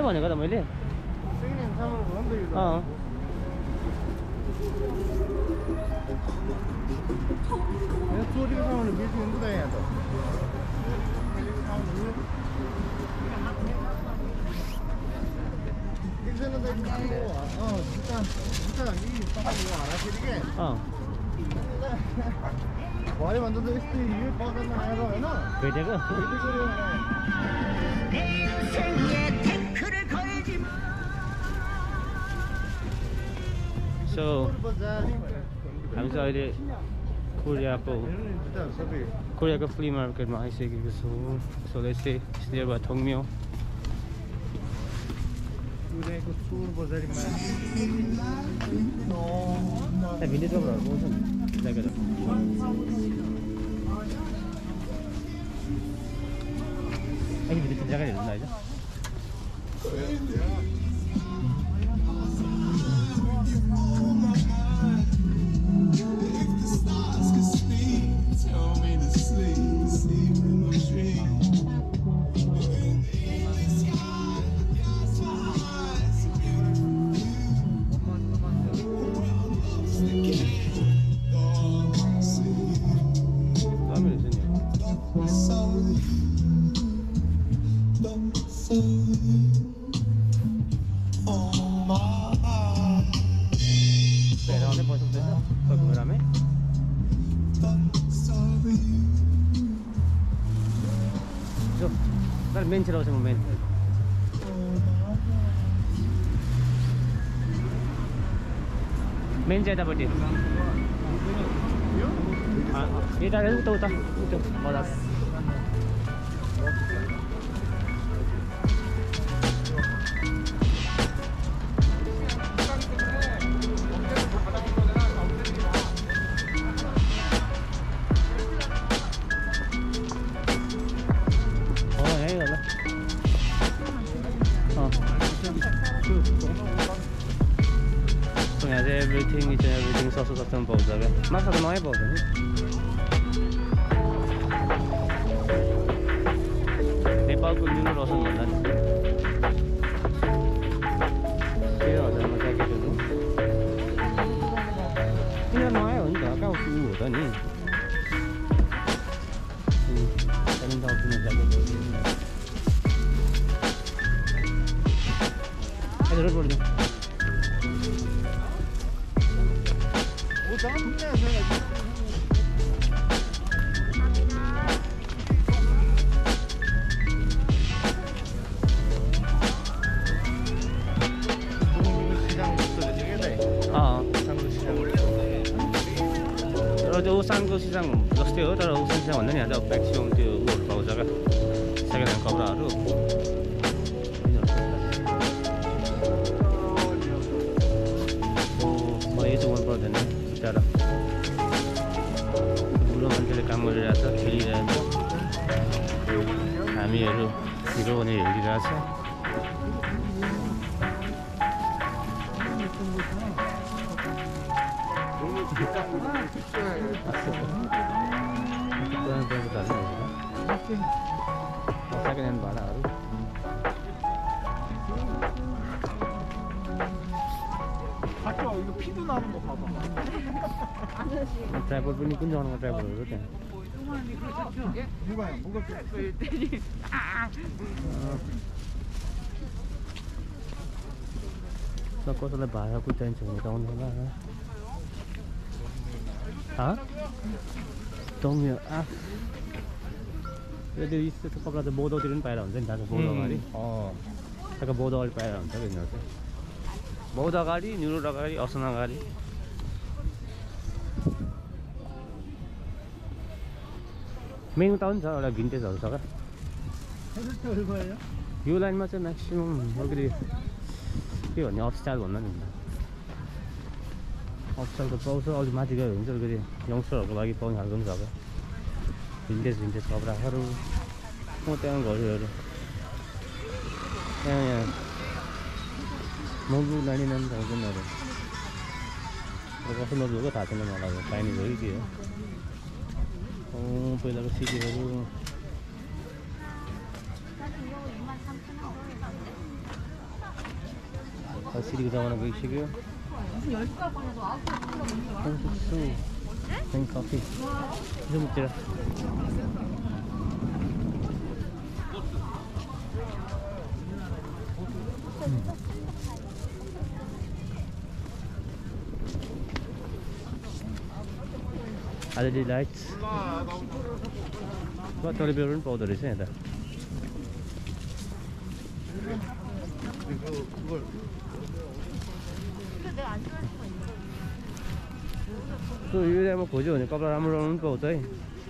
भनेको त मैले चोरीको सामान बेच्नु हुन्छ त यहाँ त एकजना त हराखेरि के भयो भने त यस्तै यो बजारमा आएर होइन भेटेको सो हामी चाहिँ अहिले कोरियाको फ्ली मार्केटमा आइसकेको छौँ so let's say nearby Dongmyo कोरियाको चोर बजारीमा भिन्टेज कपडाहरू पाउँछ नि ज्याकेटहरू भिन्टेज ज्याकेट हेर्नु होइन मेन चाहिँ रहेछ म मेन मेन चाहिँ यतापट्टि यता उता उता बजार everything सस्तो सस्तोमा पाउँछ क्या माछा त नयाँ पाउँछ नि नेपालको न्यू रसन भन्दा नि 13,000मा ज्याकेटहरू किन नयाँ हो नि त कहाँ उ हो त नि 7,000मा ज्याकेट रोड पढ्नु त्यो उसानको सिजन जस्तै हो तर उसान सिजन भन्दा नि आज म्याक्सिमम त्यो उहरू पाउँछ क्या सेकेन्ड ह्यान्ड कपडाहरू मलाई यो चाहिँ मन पर्दैन बिचरा ठुलो मान्छेले काम गरिरहेछ खेलिरहेछ हामीहरू हिरो भनेर हेरिरहेछ सेकेन्ड ह्यान्ड भाडाहरू ट्राइपड पनि कुन जग्गामा ट्राइपडहरू त्यहाँ कसैलाई भाडाको चाहिन्छ भने त आउनु होला डोङम्यो त्यो यस्तो कपडा त बौद्धतिर पनि पाएर हुन्छ नि दाजु बौद्ध अगाडि त्यहाँको बौद्ध अगाडि पाएर हुन्छ कि यिनीहरू चाहिँ बौद्ध अगाडि न्यु रोड अगाडि असन अगाडि मेन उता पनि छ एउटा भिन्टेजहरू छ क्या यो लाइनमा चाहिँ म्याक्सिमम् अलिकति के भन्ने अफस्टाइल भन्दा नि अफस्टाइल त पाउँछ अलिक माथि गयो भने चाहिँ अलिकति यङ्स्टरहरूको लागि पाउने खालको पनि छ क्या भिन्टेज कपडाहरू म त्यहाँ घरहरू यहाँ महँगो 99,000 कसो नजुको थाहा छैन मलाई चाइनिज हो कि के हो पहिलाको सिटीहरू 시리가 자원하고 계시고요. 홍국수, 생커피, 좀 먹지라. LED lights. What are the powder is it? तो ये हम खोजो नि कपडा राम्रो राम्रो पाउँछ है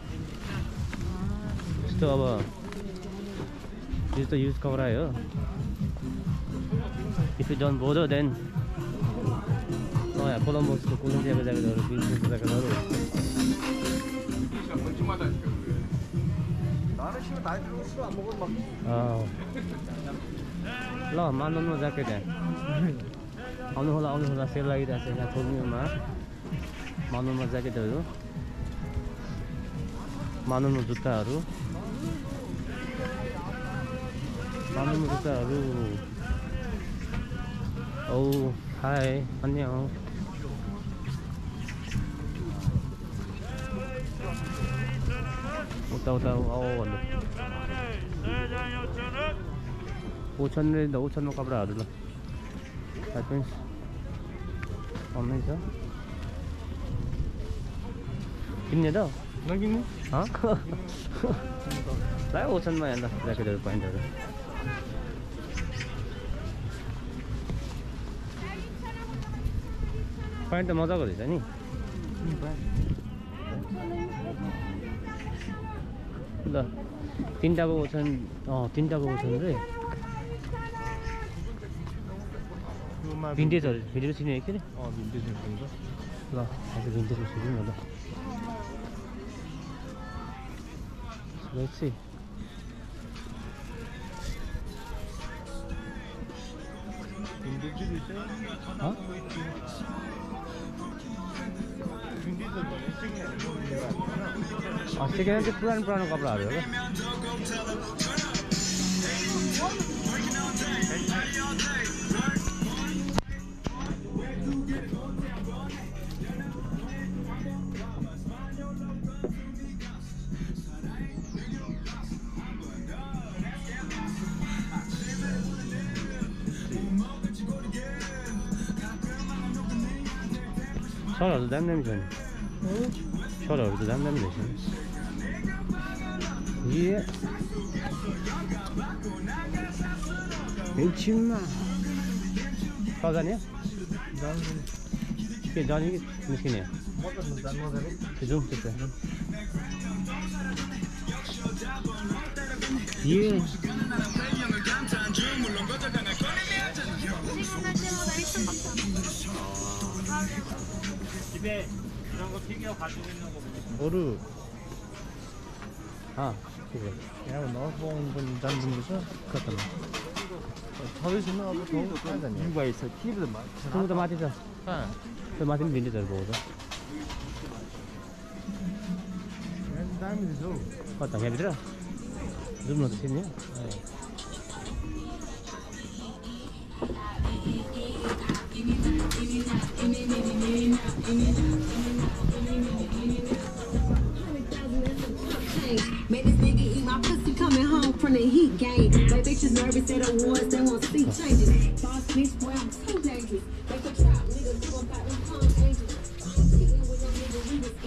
यस्तो अब यो त युज कपडा हो if you don't bother then नयाँ कोलम्बसको कोलम्बियाको ज्याकेटहरु बिजनेसको ज्याकेटहरु ल मानवमा ज्याकेट आउनु होला सेल लागिरहेछ यहाँ छोड्नुमा मानवमा ज्याकेटहरु मानवमा जुत्ताहरु ओ हाय अन्य उता आओ भन्नु 5,000 5,000मा कपडाहरु ल that means online छ किन्ने त नकिन्ने प्राय 5,000मा हेर्दा ज्याकेटहरु प्यान्टहरु प्यान्ट त मजाको रहेछ नि ल तीनटाको 5,000 रे भिन्टेजहरु भिडियो चिन्ने के रे भिन्टेज हुन्छ ल आज भिन्टेज सुरु न ल let's see सेकेन्ड चाहिँ पुरानो कपडाहरु हो सरहरु दामी छ नि सरहरु त दामी रहेछ ये एकछिनमा जाने के जाने कि निस्किने जाउँ त्यसो ये 집에 이런 거 피규어 가지고 있는 거 뭐를 그래 야 넣어본 분 잡는 거죠? 그렇다 서울시는 아무 도움 못 하잖아요 이유가 있어 TV도 많아 그거도 맞죠? 그 맞으면 빈대 잘 보거든 다음에 줘 맞다 해비더라 좀 넣었겠냐? Made this nigga eat my pussy coming home from the heat game. My bitches nervous at awards, they won't see changes. Boss bitch, boy, I'm too dangerous. They can trap niggas, you gon' fight them calm angels. Cheating with your nigga, we was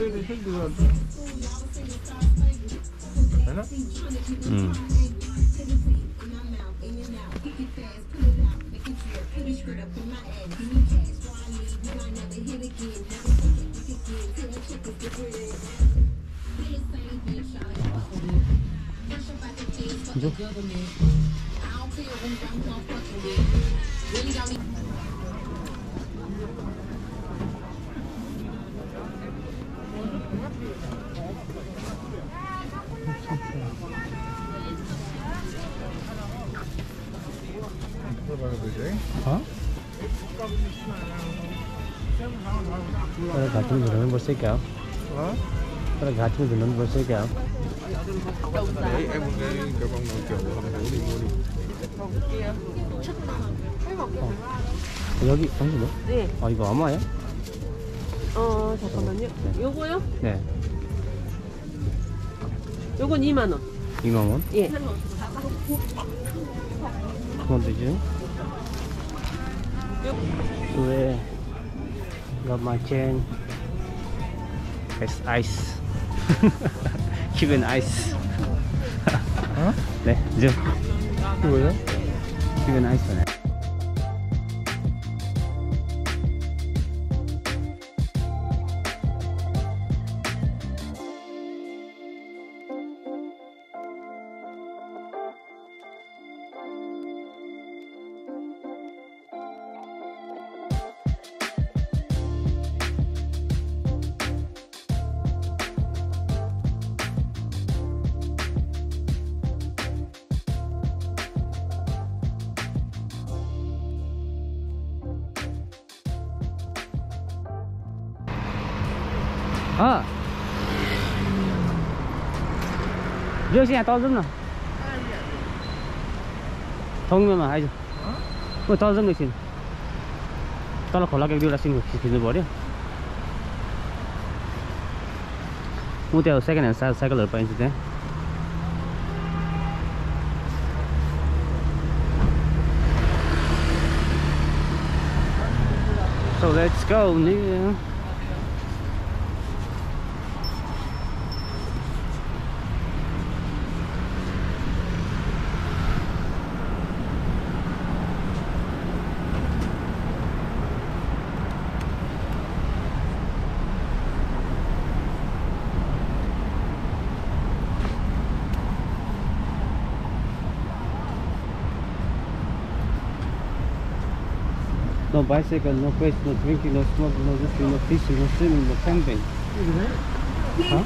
घाटी में झुलाउनु पर्छ क्या तर घाटी में झुलाउनु पर्छ क्या 여기 잠시만요. 네. 아 이거 얼마예요? 잠깐만요. 요거요? 네. 요건 2만 원. 2만 원? 예. 그건 되지? 왜? Got my chain. It's ice. Keep an ice. 어? 네, 이제 이거요? keep an ice on it. Rước xe to dâm nào. Không mà hay rồi. 뭐 to dâm được xin. To là khỏi là cái điều là xin được xin bỏ đi. Mua theo second hand cycle ở bên dưới. So let's go nigga. No bicycle, no place, no drinking, no smoking, no drinking, no fishing, no swimming, no camping. Huh?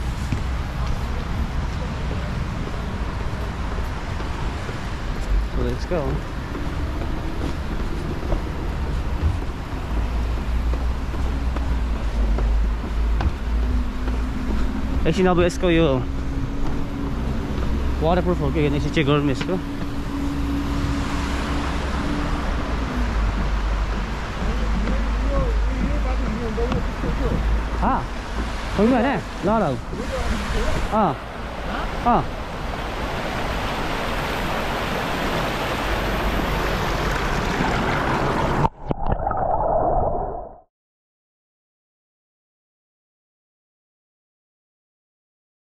So let's go. Actually, now let's go. You waterproof. Okay, this is check our miss. 아, 거기만 해. 나가라고.